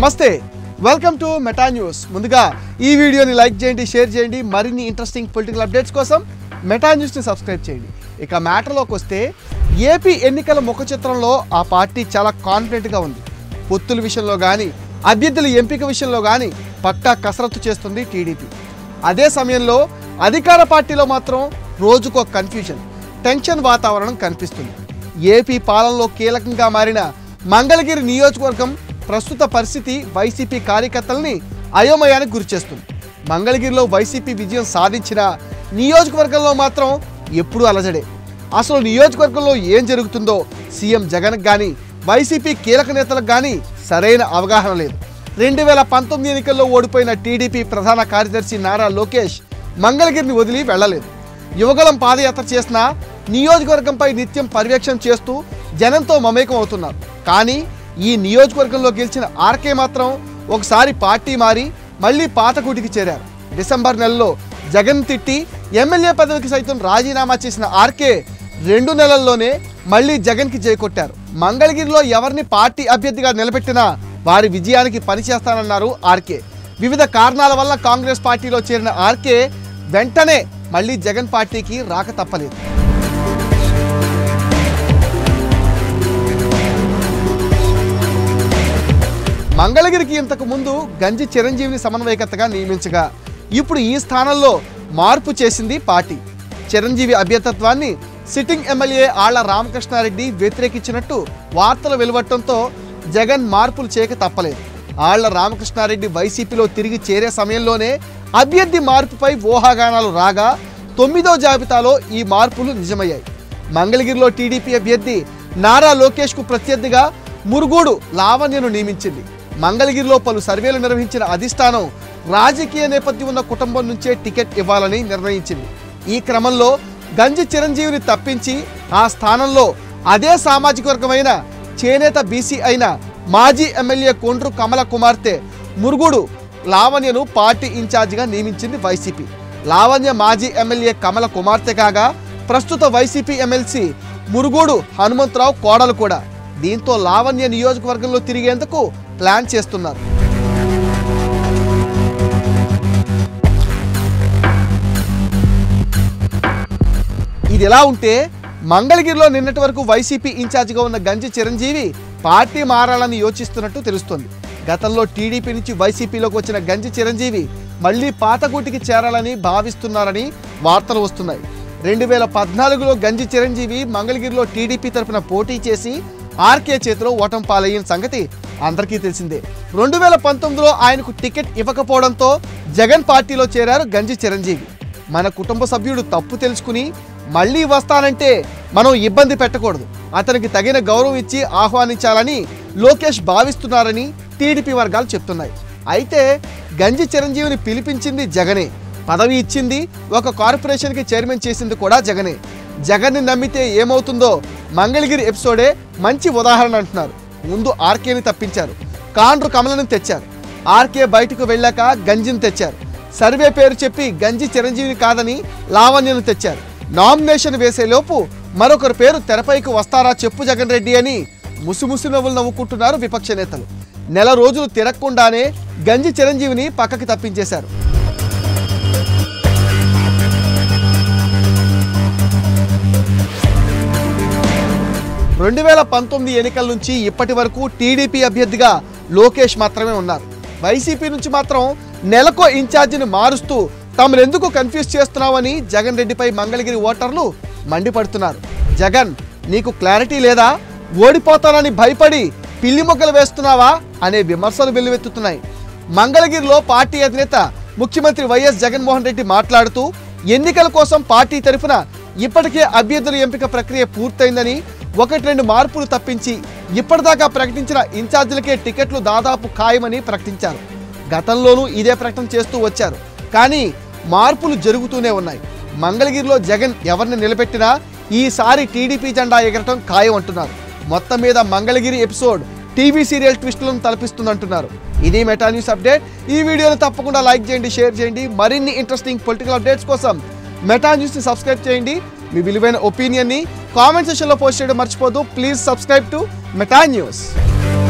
నమస్తే welcome to Meta news. ముందుగా ఈ వీడియోని లైక్ చేయండి, షేర్ చేయండి. మరిన్ని ఇంట్రెస్టింగ్ పొలిటికల్ అప్డేట్స్ కోసం మెటా న్యూస్ని సబ్స్క్రైబ్ చేయండి. ఇక మ్యాటర్లోకి వస్తే ఏపీ ఎన్నికల ముఖ చిత్రంలో ఆ పార్టీ చాలా కాన్ఫిడెంట్గా ఉంది. పొత్తుల విషయంలో కానీ అభ్యర్థుల ఎంపిక విషయంలో కానీ పక్కా కసరత్తు చేస్తుంది టీడీపీ. అదే సమయంలో అధికార పార్టీలో మాత్రం రోజుకో కన్ఫ్యూజన్, టెన్షన్ వాతావరణం కనిపిస్తుంది. ఏపీ పాలనలో కీలకంగా మారిన మంగళగిరి నియోజకవర్గం ప్రస్తుత పరిస్థితి వైసీపీ కార్యకర్తల్ని అయోమయానికి గురిచేస్తుంది. మంగళగిరిలో వైసీపీ విజయం సాధించిన నియోజకవర్గంలో మాత్రం ఎప్పుడూ అలజడే. అసలు నియోజకవర్గంలో ఏం జరుగుతుందో సీఎం జగన్ కానీ వైసీపీ కీలక నేతలకు కానీ సరైన అవగాహన లేదు. 2019 ఎన్నికల్లో ఓడిపోయిన టీడీపీ ప్రధాన కార్యదర్శి నారా లోకేష్ మంగళగిరిని వదిలి వెళ్లలేదు. యువగళం పాదయాత్ర చేసిన నియోజకవర్గంపై నిత్యం పర్యవేక్షణ చేస్తూ జనంతో మమేకం అవుతున్నారు. కానీ ఈ నియోజకవర్గంలో గెలిచిన ఆర్కే మాత్రం ఒకసారి పార్టీ మారి మళ్ళీ పాతకూటికి చేరారు. డిసెంబర్ నెలలో జగన్ తిట్టి ఎమ్మెల్యే పదవికి సైతం రాజీనామా చేసిన ఆర్కే 2 నెలల్లోనే మళ్ళీ జగన్కి జైకొట్టారు. మంగళగిరిలో ఎవరిని పార్టీ అభ్యర్థిగా నిలబెట్టినా వారి విజయానికి పనిచేస్తానన్నారు ఆర్కే. వివిధ కారణాల వల్ల కాంగ్రెస్ పార్టీలో చేరిన ఆర్కే వెంటనే మళ్ళీ జగన్ పార్టీకి రాక తప్పలేదు. మంగళగిరికి ఇంతకు ముందు గంజి చిరంజీవిని సమన్వయకర్తగా నియమించగా ఇప్పుడు ఈ స్థానంలో మార్పు చేసింది పార్టీ. చిరంజీవి అభ్యర్థత్వాన్ని సిట్టింగ్ ఎమ్మెల్యే ఆళ్ల రామకృష్ణారెడ్డి వ్యతిరేకించినట్టు వార్తలు వెలువడటంతో జగన్ మార్పులు చేయక తప్పలేదు. ఆళ్ల రామకృష్ణారెడ్డి వైసీపీలో తిరిగి చేరే సమయంలోనే అభ్యర్థి మార్పుపై ఊహాగానాలు రాగా 9వ జాబితాలో ఈ మార్పులు నిజమయ్యాయి. మంగళగిరిలో టీడీపీ అభ్యర్థి నారా లోకేష్కు ప్రత్యర్థిగా మురుగోడు లావణ్యను నియమించింది. మంగళగిరిలో పలు సర్వేలు నిర్వహించిన అధిష్టానం రాజకీయ నేపథ్యం ఉన్న కుటుంబం నుంచే టికెట్ ఇవ్వాలని నిర్ణయించింది. ఈ క్రమంలో గంజి చిరంజీవిని తప్పించి ఆ స్థానంలో అదే సామాజిక వర్గమైన చేనేత బీసీ అయిన మాజీ ఎమ్మెల్యే కొండ్రు కమల కుమార్తె మురుగోడు లావణ్యను పార్టీ ఇన్ఛార్జిగా నియమించింది వైసీపీ. లావణ్య మాజీ ఎమ్మెల్యే కమల కుమార్తె కాగా ప్రస్తుత వైసీపీ ఎమ్మెల్సీ మురుగోడు హనుమంతరావు కోడలు కూడా. దీంతో లావణ్య నియోజకవర్గంలో తిరిగేందుకు ప్లాన్ చేస్తున్నారు. ఇది ఎలా ఉంటే మంగళగిరిలో నిన్నటి వరకు వైసీపీ ఇన్ఛార్జిగా ఉన్న గంజి చిరంజీవి పార్టీ మారాలని యోచిస్తున్నట్టు తెలుస్తోంది. గతంలో టీడీపీ నుంచి వైసీపీలోకి వచ్చిన గంజి చిరంజీవి మళ్లీ పాతగూటికి చేరాలని భావిస్తున్నారని వార్తలు వస్తున్నాయి. 2014లో గంజి చిరంజీవి మంగళగిరిలో టీడీపీ తరఫున పోటీ చేసి ఆర్కే చేతిలో ఓటమి పాలయ్యిన సంగతి అందరికీ తెలిసిందే. 2019లో ఆయనకు టికెట్ ఇవ్వకపోవడంతో జగన్ పార్టీలో చేరారు గంజి చిరంజీవి. మన కుటుంబ సభ్యుడు తప్పు తెలుసుకుని మళ్ళీ వస్తానంటే మనం ఇబ్బంది పెట్టకూడదు, అతనికి తగిన గౌరవం ఇచ్చి ఆహ్వానించాలని లోకేష్ భావిస్తున్నారని టీడీపీ వర్గాలు చెప్తున్నాయి. అయితే గంజి చిరంజీవిని పిలిపించింది జగనే, పదవి ఇచ్చింది ఒక కార్పొరేషన్కి చైర్మన్ చేసింది కూడా జగనే. జగన్ని నమ్మితే ఏమవుతుందో మంగళగిరి ఎపిసోడే మంచి ఉదాహరణ అంటున్నారు. ముందు ఆర్కేని తప్పించారు, కాండ్రు కమలను తెచ్చారు. ఆర్కే బయటకు వెళ్ళాక గంజిని తెచ్చారు. సర్వే పేరు చెప్పి గంజి చిరంజీవిని కాదని లావణ్యను తెచ్చారు. నామినేషన్ వేసేలోపు మరొకరి పేరు తెరపైకి వస్తారా చెప్పు జగన్ రెడ్డి అని ముసిముసి నవ్వులు నవ్వుకుంటున్నారు విపక్ష నేతలు. నెల రోజులు తిరగకుండానే గంజి చిరంజీవిని పక్కకి తప్పించేశారు. రెండు 2019 ఎన్నికల నుంచి ఇప్పటి వరకు టీడీపీ అభ్యర్థిగా లోకేష్ మాత్రమే ఉన్నారు. వైసీపీ నుంచి మాత్రం నెలకో ఇన్ఛార్జిని మారుస్తూ తమనెందుకు కన్ఫ్యూజ్ చేస్తున్నామని జగన్ రెడ్డిపై మంగళగిరి ఓటర్లు మండిపడుతున్నారు. జగన్, నీకు క్లారిటీ లేదా? ఓడిపోతానని భయపడి పిల్లి మొగ్గలు వేస్తున్నావా అనే విమర్శలు వెల్లువెత్తుతున్నాయి. మంగళగిరిలో పార్టీ అధినేత ముఖ్యమంత్రి వైఎస్ జగన్మోహన్ రెడ్డి మాట్లాడుతూ ఎన్నికల కోసం పార్టీ తరఫున ఇప్పటికే అభ్యర్థుల ఎంపిక ప్రక్రియ పూర్తయిందని, 1-2 మార్పులు తప్పించి ఇప్పటిదాకా ప్రకటించిన ఇన్ఛార్జీలకే టికెట్లు దాదాపు ఖాయమని ప్రకటించారు. గతంలోనూ ఇదే ప్రకటన చేస్తూ వచ్చారు. కానీ మార్పులు జరుగుతూనే ఉన్నాయి. మంగళగిరిలో జగన్ ఎవరిని నిలబెట్టినా ఈసారి టీడీపీ జెండా ఎగరటం ఖాయం అంటున్నారు. మొత్తం మీద మంగళగిరి ఎపిసోడ్ టీవీ సీరియల్ ట్విస్టులను తలపిస్తుందంటున్నారు. ఇది మెటా న్యూస్ అప్డేట్. ఈ వీడియోని తప్పకుండా లైక్ చేయండి, షేర్ చేయండి. మరిన్ని ఇంట్రెస్టింగ్ పొలిటికల్ అప్డేట్స్ కోసం మెటా న్యూస్ని సబ్స్క్రైబ్ చేయండి. మీ విలువైన ఒపీనియన్ని కామెంట్ సెక్షన్లో పోస్ట్ చేయడం మర్చిపోదు. Please subscribe to Meta news.